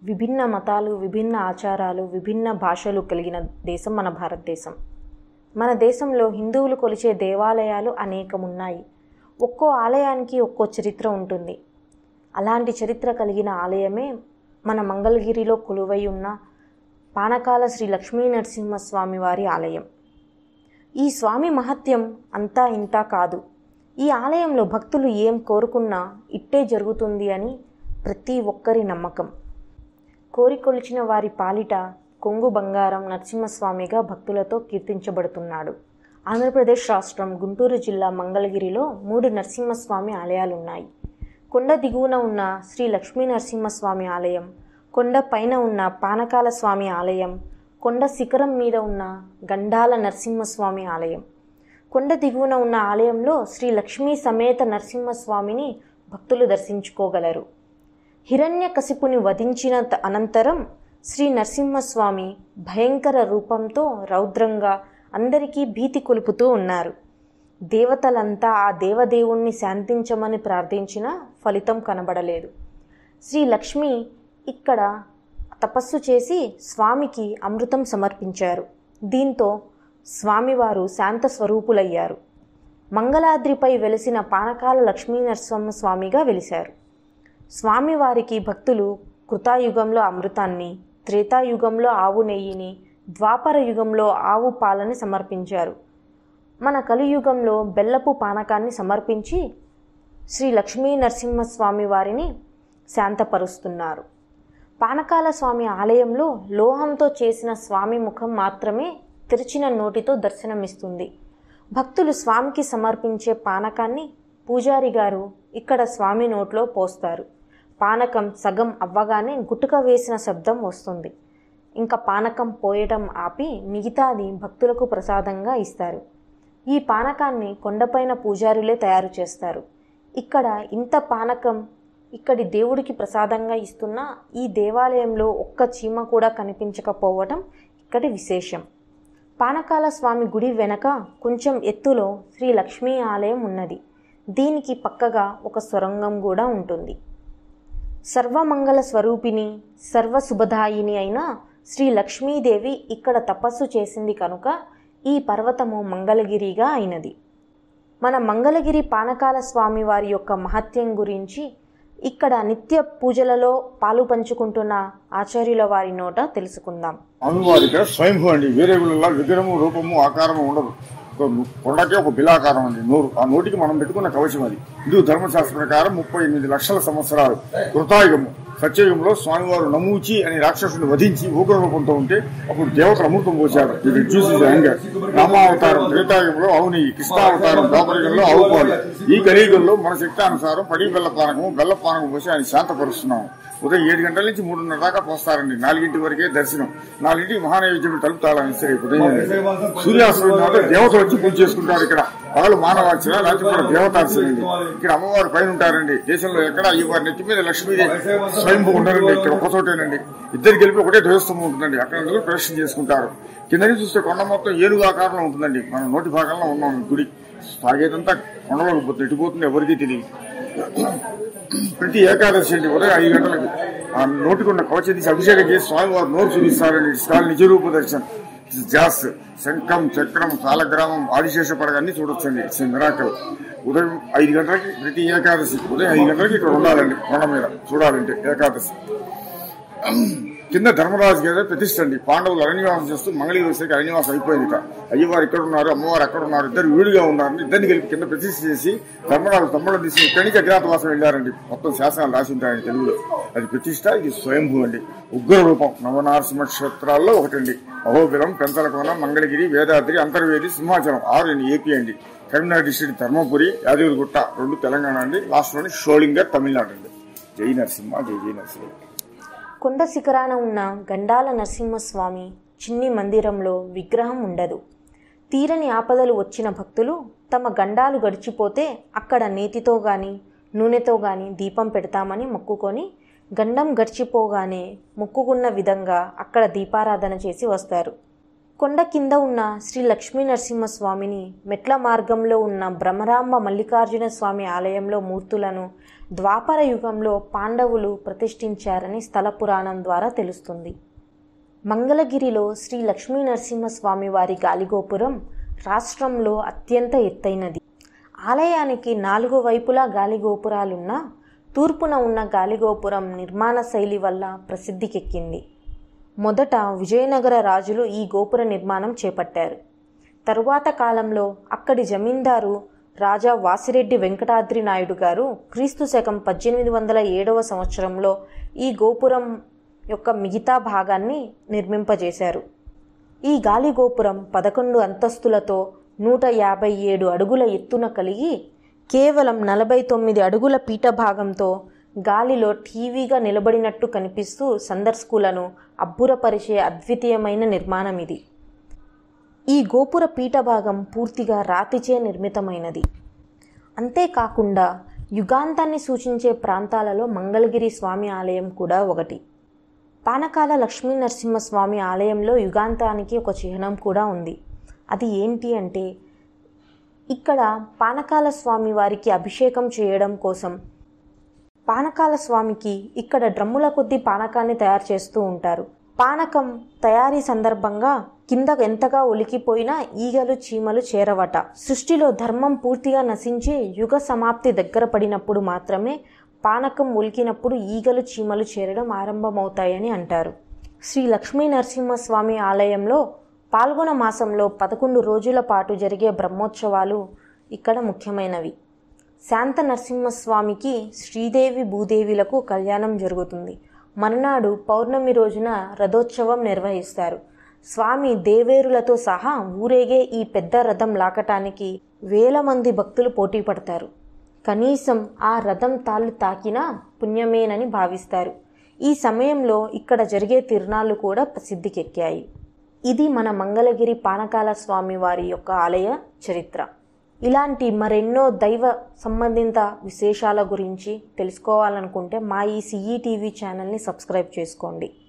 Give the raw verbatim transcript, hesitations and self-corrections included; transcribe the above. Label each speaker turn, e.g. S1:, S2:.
S1: విభిన్న మతాలు, విభిన్న ఆచారాలు, విభిన్న భాషలు కలిగిన దేశం మన భారతదేశం. మన దేశంలో హిందువులు కొలిచే దేవాలయాలు అనేకం ఉన్నాయి. ఒక్కో ఆలయానికి ఒక్కో చరిత్ర ఉంటుంది. అలాంటి చరిత్ర కలిగిన ఆలయమే మన మంగళగిరిలో కొలువై ఉన్న పానకాల శ్రీ లక్ష్మీ నరసింహస్వామి వారి ఆలయం. ఈ స్వామి మహత్యం అంతా ఇంతా కాదు. ఈ ఆలయంలో భక్తులు ఏం కోరుకున్నా ఇట్టే జరుగుతుంది అని ప్రతి ఒక్కరి నమ్మకం. కోరికొలిచిన వారి పాలిట కొంగు బంగారం నరసింహస్వామిగా భక్తులతో కీర్తించబడుతున్నాడు. ఆంధ్రప్రదేశ్ రాష్ట్రం గుంటూరు జిల్లా మంగళగిరిలో మూడు నరసింహస్వామి ఆలయాలున్నాయి. కొండ దిగువన ఉన్న శ్రీ లక్ష్మీ నరసింహస్వామి ఆలయం, కొండ పైన ఉన్న పానకాల స్వామి ఆలయం, కొండ శిఖరం మీద ఉన్న గండాల నరసింహస్వామి ఆలయం. కొండ దిగువన ఉన్న ఆలయంలో శ్రీ లక్ష్మీ సమేత నరసింహస్వామిని భక్తులు దర్శించుకోగలరు. హిరణ్యకశిపుని వధించిన అనంతరం శ్రీ నరసింహస్వామి భయంకర రూపంతో రౌద్రంగా అందరికీ భీతి కొలుపుతూ ఉన్నారు. దేవతలంతా ఆ దేవదేవుణ్ణి శాంతించమని ప్రార్థించినా ఫలితం కనబడలేదు. శ్రీ లక్ష్మి ఇక్కడ తపస్సు చేసి స్వామికి అమృతం సమర్పించారు. దీంతో స్వామివారు శాంత స్వరూపులయ్యారు. మంగళాద్రిపై వెలిసిన పానకాల లక్ష్మీ నరసింహస్వామిగా వెలిశారు. స్వామివారికి భక్తులు కృతాయుగంలో అమృతాన్ని, త్రేతాయుగంలో ఆవు నెయ్యిని, ద్వాపర యుగంలో ఆవు పాలని సమర్పించారు. మన కలియుగంలో బెల్లపు పానకాన్ని సమర్పించి శ్రీ లక్ష్మీ నరసింహస్వామి వారిని శాంతపరుస్తున్నారు. పానకాల స్వామి ఆలయంలో లోహంతో చేసిన స్వామి ముఖం మాత్రమే తెరిచిన నోటితో దర్శనమిస్తుంది. భక్తులు స్వామికి సమర్పించే పానకాన్ని పూజారి గారు ఇక్కడ స్వామి నోట్లో పోస్తారు. పానకం సగం అవ్వగానే గుటుక వేసిన శబ్దం వస్తుంది. ఇంకా పానకం పోయటం ఆపి మిగతాది భక్తులకు ప్రసాదంగా ఇస్తారు. ఈ పానకాన్ని కొండపైన పూజారులే తయారు చేస్తారు. ఇక్కడ ఇంత పానకం ఇక్కడి దేవుడికి ప్రసాదంగా ఇస్తున్నా ఈ దేవాలయంలో ఒక్క చీమ కూడా కనిపించకపోవటం ఇక్కడి విశేషం. పానకాల స్వామి గుడి వెనక కొంచెం ఎత్తులో శ్రీ లక్ష్మీ ఆలయం ఉన్నది. దీనికి పక్కగా ఒక సొరంగం కూడా ఉంటుంది. సర్వమంగళ స్వరూపిణి, సర్వశుభదాయిని అయిన శ్రీ లక్ష్మీదేవి ఇక్కడ తపస్సు చేసింది కనుక ఈ పర్వతము మంగళగిరిగా అయినది. మన మంగళగిరి పానకాల స్వామి వారి యొక్క మహత్యం గురించి ఇక్కడ నిత్య పూజలలో పాలు పంచుకుంటున్న ఆచార్యుల వారి నోట తెలుసుకుందాం.
S2: స్వామివారి స్వయంభూ అండి. వేరే విగ్రహము, రూపము, ఆకారము ఉండదు. కొండకే ఒక బిలాకారం అండి నోరు. ఆ నోటికి మనం పెట్టుకున్న కవచం అది. హిందూ ధర్మశాస్త్ర ప్రకారం ముప్పై ఎనిమిది లక్షల సంవత్సరాలు కృతాయుగము. సత్యయుగంలో స్వామివారు నమూచి అనే రాక్షసుని వధించి ఉగ్ర రూపంతో ఉంటే అప్పుడు దేవతలు అమృతం పోశారు. ఇది చూసి రామావతారం త్రేతాయుగంలో అవుని, కృష్ణావతారం ద్వాపరయుగంలో అవుకోవాలి. ఈ కలియుగంలో మన శక్తానుసారం పడి బెల్ల పానకము బెల్ల పానకం పోసి ఆయన శాంతపరుస్తున్నాము. ఉదయం ఏడు గంటల నుంచి మూడున్నర దాకా పోస్తారండి. నాలుగింటి వరకే దర్శనం. నాలుగింటికి మహానైవేద్యం తలుపు తాళం ఇస్తారు. ఉదయం సూర్యాస్తమయం తర్వాత దేవతలు వచ్చి పూజ చేసుకుంటారు. ఇక్కడ పగలు మానవార్చన, రాత్రి కూడా దేవతార్చనండి. ఇక్కడ అమ్మవారు పైన ఉంటారండి. దేశంలో ఎక్కడ ఈ వారి నెత్తి మీద లక్ష్మీదేవి స్వయంభూ ఉండరండి. ఇక్కడ ఒక చోటేనండి. ఇద్దరు గెలిపి ఒకటే ధ్వజస్తంభం ఉంటుందండి. అక్కడ ప్రదర్శన చేసుకుంటారు. కింద చూస్తే కొండ మొత్తం ఏనుగు ఆకారంలో ఉంటుందండి. మనం నోటి భాగంలో ఉన్నాం. గుడి సాగేదంతా కొండలోకి పోతుంది. ఎటుపోతుంది ఎవరికీ తెలియదు. ప్రతి ఏకాదశి అండి ఉదయం ఐదు గంటలకు ఆ నోటికున్న కవచం తీసి అభిషేకం చేసి స్వామివారు నోరు చూపిస్తారండి. స్కాల్ నిజరూప దర్శనం. జాస్, శంఖం, చక్రం, సాలగ్రామం, ఆదిశేష పడగాన్ని చూడొచ్చండి. It's miracle. ఉదయం ఐదు గంటలకి ప్రతి ఏకాదశి ఉదయం ఐదు గంటలకి ఇక్కడ ఉండాలండి. కొండ మీద చూడాలంటే ఏకాదశి. కింద ధర్మరాజు గారి ప్రతిష్ఠ అండి. పాండవులు అరణ్యవాసం చేస్తూ మంగళగిరి వచ్చేసరికి అరణ్యవాసం అయిపోయింది. ఇక అయ్యవారు ఇక్కడ ఉన్నారు, అమ్మవారు అక్కడ ఉన్నారు. ఇద్దరు వీడుగా ఉన్నారు. ఇద్దరిని కలిపి కింద ప్రతిష్ఠ చేసి ధర్మరాజు తమ్ముళ్ళని తీసుకుని ఇక్కడి నుంచి అజ్ఞాతవాసం వెళ్ళారండి. మొత్తం శాసనాలు రాసి ఉంటాయండి తెలుగులో. అది ప్రతిష్ఠ. ఇది స్వయంభూ అండి. ఉగ్ర రూపం. నవనారసింహ క్షేత్రాల్లో ఒకటండి. అహోబిలం, పెంతలకోన, మంగళగిరి, వేదాద్రి, అంతర్వేది, సింహాచలం ఆరు అండి. ఏపీ అండి. కరీంనగర్ డిస్ట్రిక్ట్ ధర్మపురి, యాదగిరిగుట్ట రెండు తెలంగాణ అండి. లాస్ట్ లోని షోలింగర్ తమిళనాడు అండి. జై నరసింహ, జై జై నరసింహ.
S1: కొండ శిఖరాన ఉన్న గండాల నరసింహస్వామి చిన్ని మందిరంలో విగ్రహం ఉండదు. తీరని ఆపదలు వచ్చిన భక్తులు తమ గండాలు గడిచిపోతే అక్కడ నేతితో గాని నూనెతో గాని దీపం పెడతామని మొక్కుకొని గండం గడిచిపోగానే మొక్కుకున్న విధంగా అక్కడ దీపారాధన చేసి వస్తారు. కొండ కింద ఉన్న శ్రీ లక్ష్మీ నరసింహస్వామిని, మెట్ల మార్గంలో ఉన్న భ్రమరాంబ మల్లికార్జున స్వామి ఆలయంలో మూర్తులను ద్వాపర యుగంలో పాండవులు ప్రతిష్ఠించారని స్థల పురాణం ద్వారా తెలుస్తుంది. మంగళగిరిలో శ్రీ లక్ష్మీ నరసింహస్వామి వారి గాలిగోపురం రాష్ట్రంలో అత్యంత ఎత్తైనది. ఆలయానికి నాలుగు వైపులా గాలిగోపురాలున్నా తూర్పున ఉన్న గాలిగోపురం నిర్మాణ శైలి వల్ల ప్రసిద్ధికెక్కింది. మొదట విజయనగర రాజులు ఈ గోపుర నిర్మాణం చేపట్టారు. తరువాత కాలంలో అక్కడి జమీందారు రాజా వాసిరెడ్డి వెంకటాద్రి నాయుడు గారు క్రీస్తు శకం పద్దెనిమిది వందల ఏడవ సంవత్సరంలో ఈ గోపురం యొక్క మిగతా భాగాన్ని నిర్మింపజేశారు. ఈ గాలి గోపురం పదకొండు అంతస్తులతో నూట యాభై ఏడు అడుగుల ఎత్తున కలిగి కేవలం నలభై తొమ్మిది అడుగుల పీఠ భాగంతో గాలిలో టీవీగా నిలబడినట్టు కనిపిస్తూ సందర్శకులను అబ్బురపరిచే అద్వితీయమైన నిర్మాణం ఇది. ఈ గోపుర పీఠ భాగం పూర్తిగా రాతిచే నిర్మితమైనది. అంతేకాకుండా యుగాంతాన్ని సూచించే ప్రాంతాలలో మంగళగిరి స్వామి ఆలయం కూడా ఒకటి. పానకాల లక్ష్మీ నరసింహస్వామి ఆలయంలో యుగాంతానికి ఒక చిహ్నం కూడా ఉంది. అది ఏంటి అంటే, ఇక్కడ పానకాల స్వామి వారికి అభిషేకం చేయడం కోసం పానకాల స్వామికి ఇక్కడ డ్రమ్ముల కొద్దీ పానకాన్ని తయారు చేస్తూ ఉంటారు. పానకం తయారీ సందర్భంగా కింద ఎంతగా ఒలికిపోయినా ఈగలు చీమలు చేరవట. సృష్టిలో ధర్మం పూర్తిగా నశించి యుగ సమాప్తి దగ్గర పడినప్పుడు మాత్రమే పానకం ఒలికినప్పుడు ఈగలు చీమలు చేరడం ఆరంభమవుతాయని అంటారు. శ్రీ లక్ష్మీ నరసింహస్వామి ఆలయంలో పాల్గొన మాసంలో పదకొండు రోజుల పాటు జరిగే బ్రహ్మోత్సవాలు ఇక్కడ ముఖ్యమైనవి. శాంత నరసింహస్వామికి శ్రీదేవి భూదేవిలకు కళ్యాణం జరుగుతుంది. మరునాడు పౌర్ణమి రోజున రథోత్సవం నిర్వహిస్తారు. స్వామి దేవేరులతో సహా ఊరేగే ఈ పెద్ద రథం లాకటానికి వేల మంది భక్తులు పోటీ పడతారు. కనీసం ఆ రథం తాళ్ళు తాకినా పుణ్యమేనని భావిస్తారు. ఈ సమయంలో ఇక్కడ జరిగే తిరునాళ్ళు కూడా ప్రసిద్ధికెక్కాయి. ఇది మన మంగళగిరి పానకాల స్వామి వారి యొక్క ఆలయ చరిత్ర. ఇలాంటి మరెన్నో దైవ సంబంధిత విశేషాల గురించి తెలుసుకోవాలనుకుంటే మా ఈ సిఈ టీవీ ఛానల్ని సబ్స్క్రైబ్ చేసుకోండి.